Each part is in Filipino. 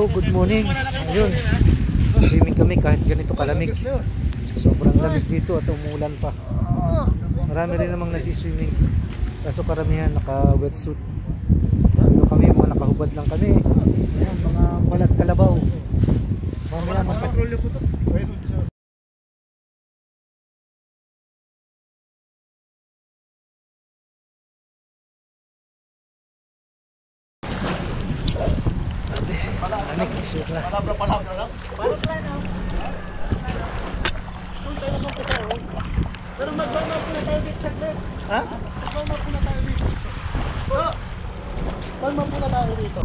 Hello, good morning. Ayun, swimming kami kahit ganito kalamig. Sobrang lamig dito at umulan pa. Marami rin namang nag-swimming. Kaso karamihan naka-wetsuit. Ano kami, mga nakahubad lang kami. Ayan, mga balat kalabaw. Mamaya masakit. Lamig, shoot na. Palabra lang. Pero mag-warm up na tayo dito saglit. Ha? Mag-warm up na tayo dito. Warm up na tayo dito.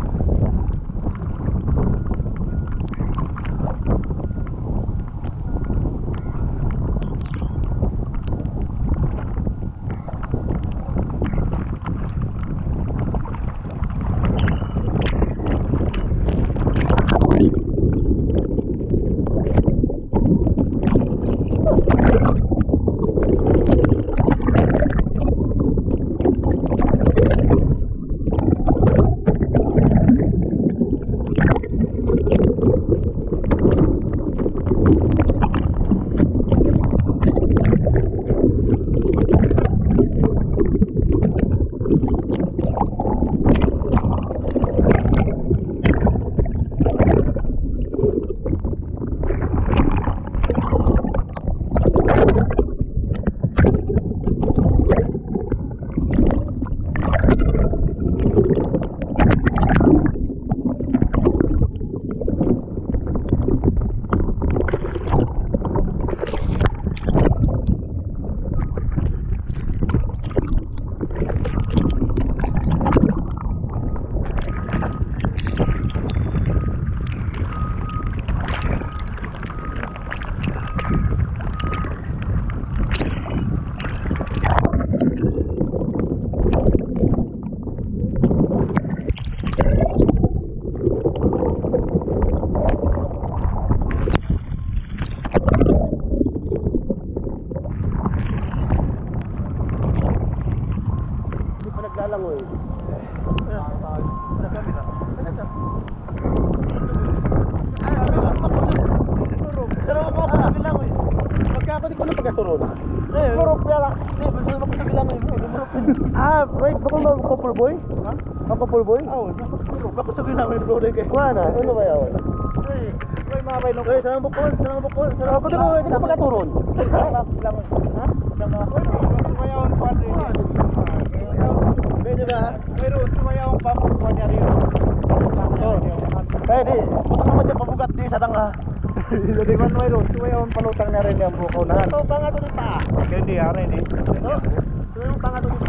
Naglalangoy. Pero ako bilangoy. Pagka ako di ko na pagkaturon. Murok pala. Basta ako sa bilangoy. Wait, bako mo couple boy? Ha? Couple boy? Oo, bako sa bilangoy bro kay. Kuana, ano ba 'yan? Ay, mga bailo. Ay, sarang bukol. Ako di ko pagkaturon. Bilangoy. Ha? Bilangoy. Sumayaw pa din. Medyo ba? Pero sumayaw ang papukuha niya rin. Pwede. Puto naman siya pabugat di sa tanga. Di ba mayroon? Sumayaw ang palutang na rin yung buko na. Ito, panga to dito. Hindi, harin eh. Ito, sumayaw ang panga to dito.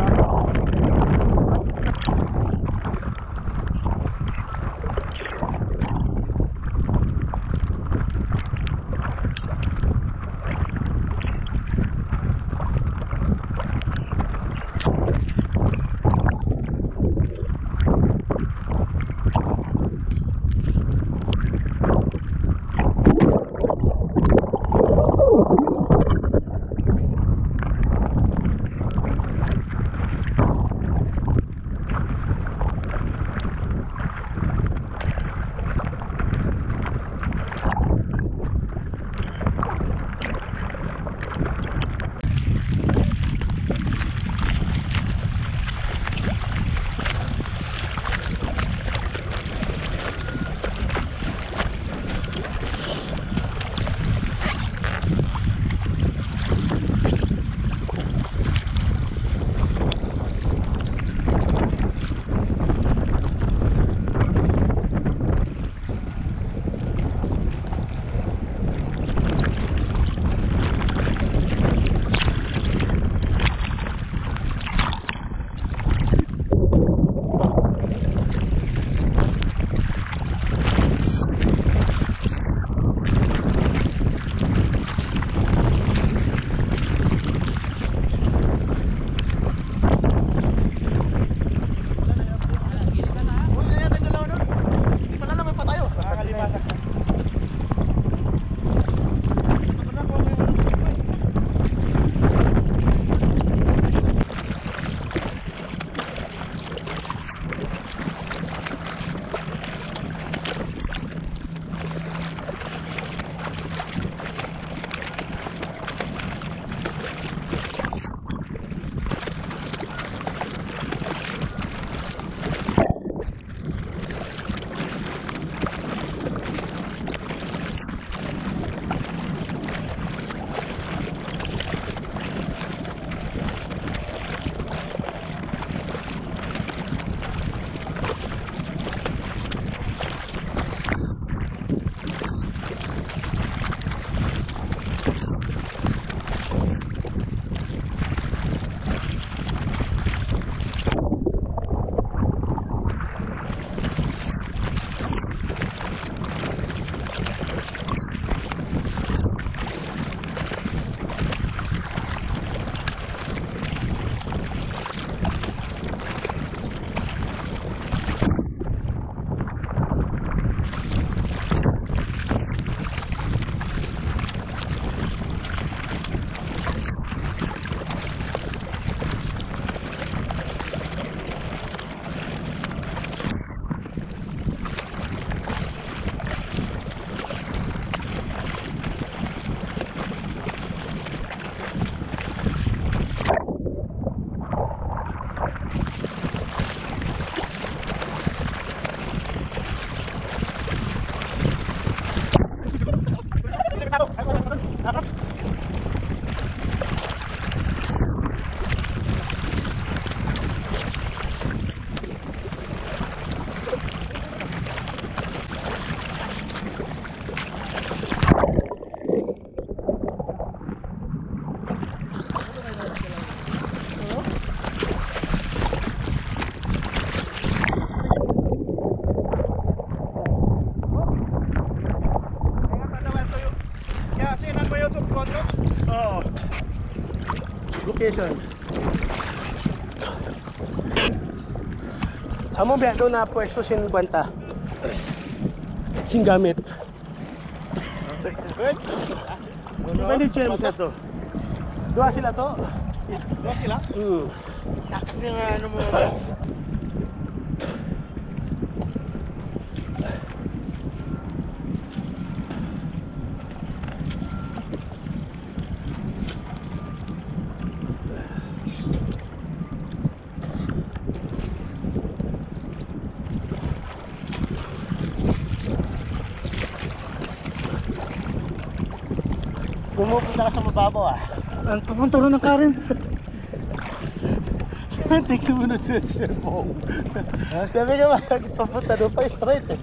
Tingnan mo YouTube ko to? Oo. Location. Amo biya doon na pwesto sin kwenta. Sing gamit. Pwede James ito. Dua sila to. Dua sila? Takas na ano mo. Pumupunta ka sa mababaw ah. Ang papunta rin ng Karen. Take sumunod sa cellphone. Sabi ka ba, papunta doon pa straight eh.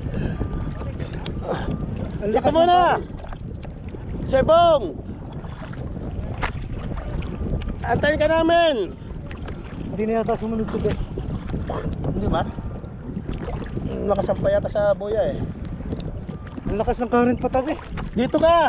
Lika muna! Sebong! Antayin ka namin! Hindi na yata sumunod sa best. Hindi ba? Nakasampay yata sa buya eh. Ang lakas ng Karen patabi. Dito ka!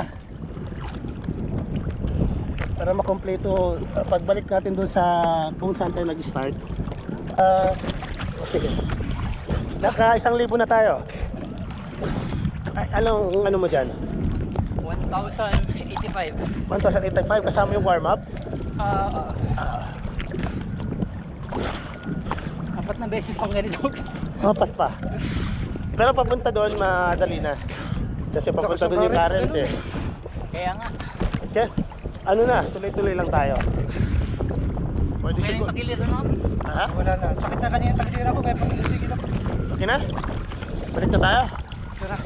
Para makompleto pagbalik natin doon sa kung saan tayo nag-start. Sige. Naka 1,000 na tayo. Ay, ano mo dyan? 1,085. 1,085 kasama yung warm-up? Apat na beses pang ganito. Mapas pa. Pero papunta doon madali na. Kasi papunta doon yung current eh. Kaya nga. Okay. Ano na, tuloy-tuloy lang tayo. Pwede Kaya yung siguro. tagiliran na. Ha? Wala na. Sakit na kanina tagiliran ko kaya pag-itigil ako. Okay na? Balik na tayo? Tara.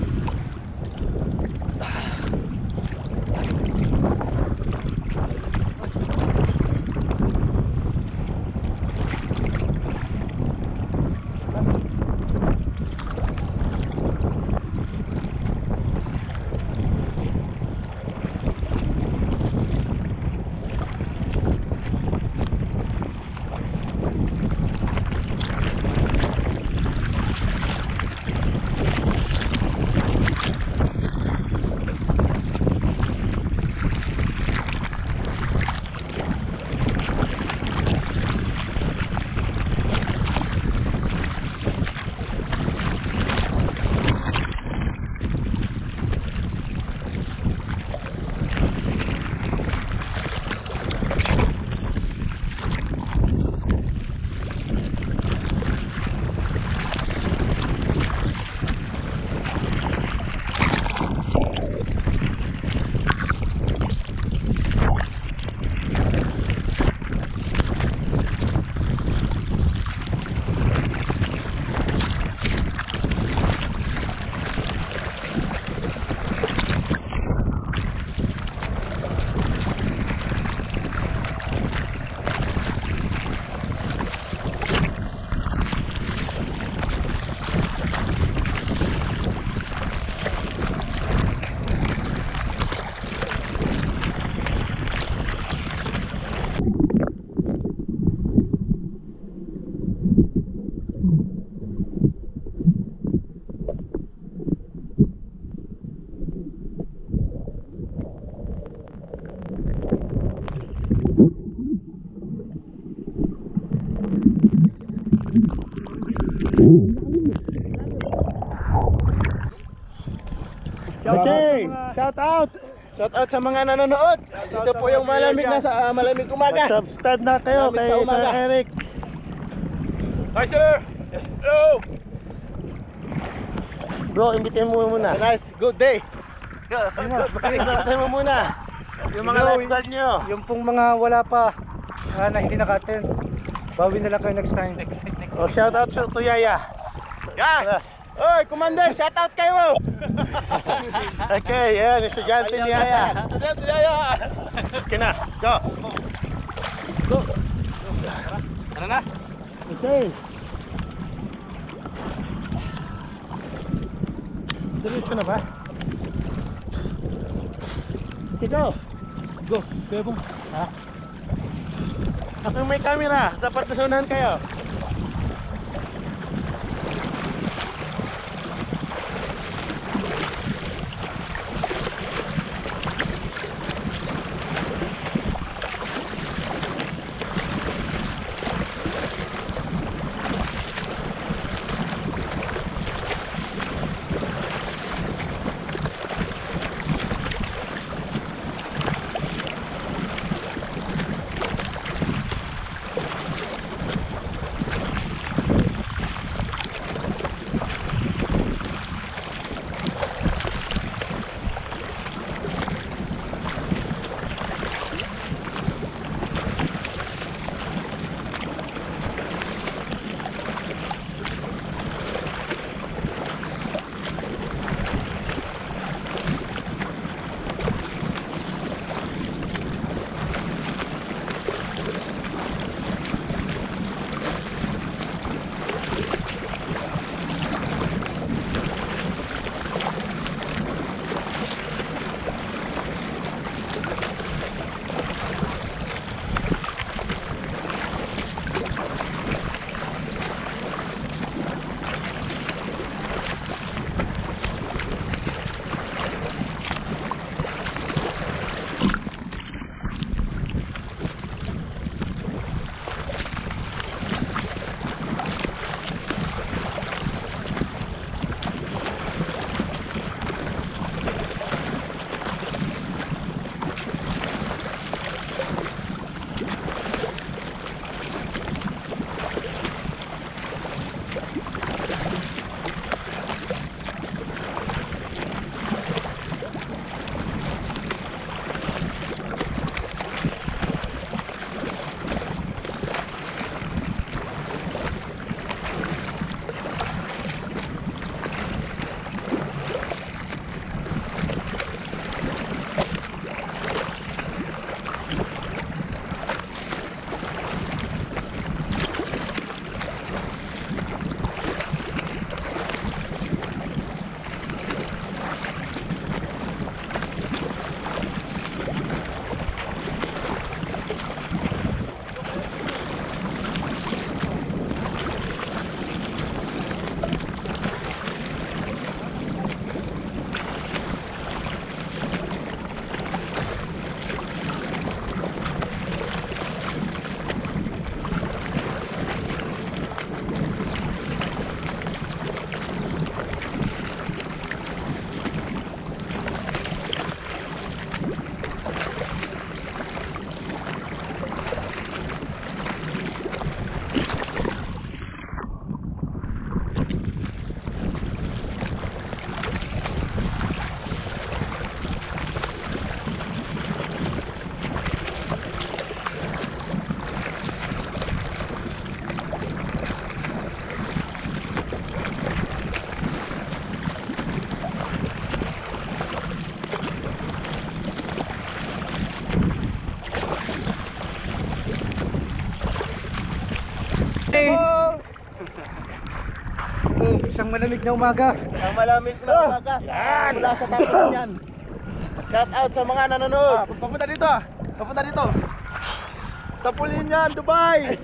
Okay, shout out! Shout out sa mga nanonood. Dito po yung malamig na sa malamig umaga. Subscribe na kayo kay Sir Eric. Hi sir! Hello! Bro, imbitin mo muna. Nice, good day. Imbitin mo muna. Yung mga lifeguard nyo. Yung pong mga wala pa na hindi naka-attend, bawi na lang kayo next time. Oh, shout out to Yaya. Yeah! Oy, Commander, shout out kayo! Okay, yan, estudyante ni Yaya. Estudyante ni Yaya! Okay na, go! Go! Tara na! Okay. Diretso na ba? Okay, go! Go, Bebong. Ha? Ako may camera, dapat nasunahan kayo. malamig na umaga. Ang malamig na umaga. Yan! Mula sa tapos yan. Shout out sa mga nanonood. Papunta dito. Papunta dito. Tapulin yan, Dubai!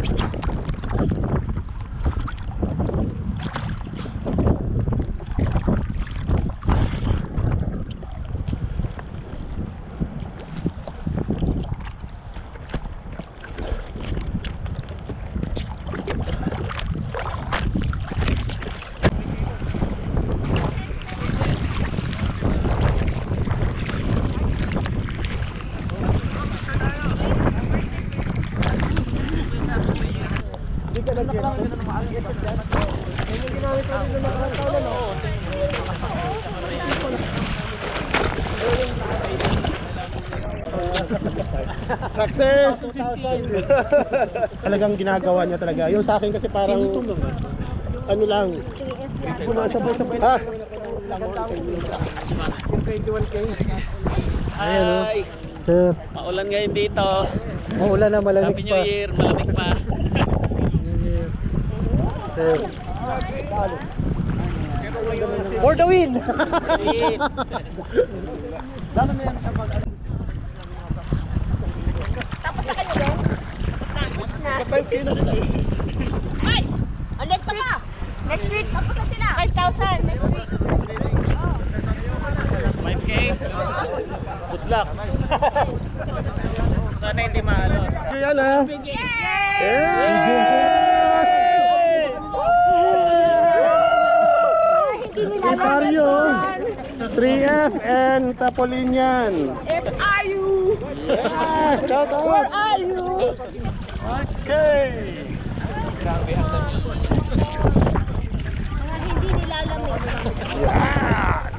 Success! Talagang ginagawa niya talaga. Yung sa akin kasi parang ano lang. Sumasabay-sabay. Ha? Yung 21K. Ayan o. Hi! Sir, Maulan ngayon dito. maulan na, malamig Happy pa. New Year, malamig pa. Sir. For the win! Yes. Lalo na yan kapag Tapos na kayo din? Tapos na. 5K na sila. Ay! Next week! Next week! Tapos na sila! 5,000 next week! 5K. Good luck. Sana hindi maalo. Yan ha. Ipario 3F and Tapolinian. FRU! Yes, shout out. Where are you? Okay. Mga hindi nilalamig. Yeah.